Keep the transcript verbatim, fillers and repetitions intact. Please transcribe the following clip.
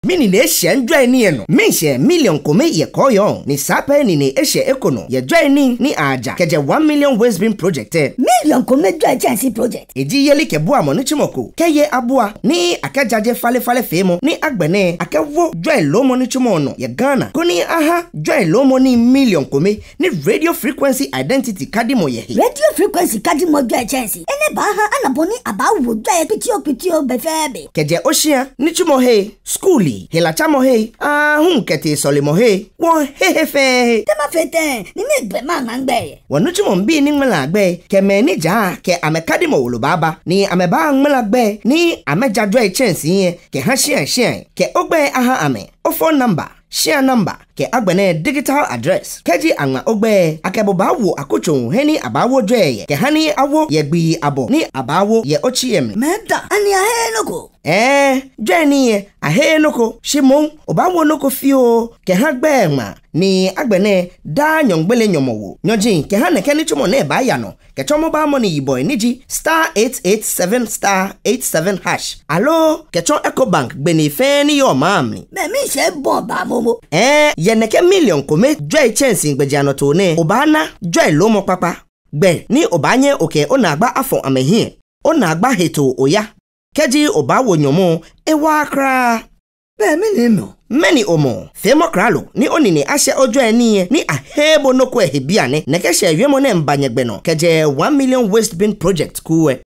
mini ne shen dry ni eno me she million kome ye koyon ni sape ni ne eshe ekono ye dry ni ni aja keje one million waste bin project million kome dry chance project eji yeli ke bua mo ni chimoko keye abua ni akajaje fale fale femo ni agbene akewo dry lomo ni chimono ye Ghana kuni aha dry lomo ni million kome ni radio frequency identity kadimo ye radio frequency kadimo dry chance ene ba ha anaboni aba wo dry pitio pitio befebe keje oshia ni chimo he schoolie hela chamo he ah hun kete solimo he wo he he fe tema fete ni me gbe ma ngbe wonu chimo mbi ni ngmela gbe ke me ni ja ke amekadimo wolo baba ni ameba ngmela gbe ni ameja dry chance yen ke ha shia shia ke ogbe aha ame o phone number share number ke agbene digital address keji anwa ogbe akeboba wo akochon heni abawo dwe ke hani awo ye gbi abo ni abawo ye ochiem meda ani ahe noko eh dweni ye ahe noko shimon obawo noko fio ke ha gbe ma ni agbene da nyongbele nyomowo nyojin ke ha neke ni chumo na ba ya no ke chomo ba mo ni boy niji star eight eight seven star eight seven hash allo ke chon Ecobank gbe ni fe ni yo mamni me mi se bon ba momo eh ye neke million kome dry chance ngbeji anoto ne obana dry lomo papa gbe ni obanye oke ona agba afọ amehie ona agba heto oya keji obawo nyomo ewa akra be mi ni no many omo femo kralo ni onini ashe ojo eni ni ahebo noko ehibia ne nekeshe yemo ne mbanye gbe no keje one million waste bin project kuwe